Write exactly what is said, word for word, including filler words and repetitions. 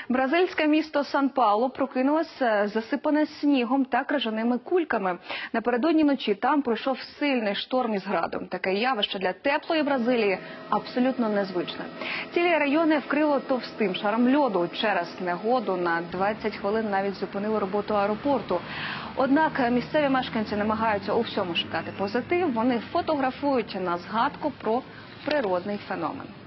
Бразильське місто Сан-Паулу прокинулося засипане снігом та крижаними кульками. Напередодні ночі там пройшов сильний шторм із градом. Таке явище для теплої Бразилії абсолютно незвичне. Цілі райони вкрило товстим шаром льоду. Через негоду на двадцять хвилин навіть зупинили роботу аеропорту. Однак місцеві мешканці намагаються у всьому шукати позитив. Вони фотографують на згадку про природний феномен.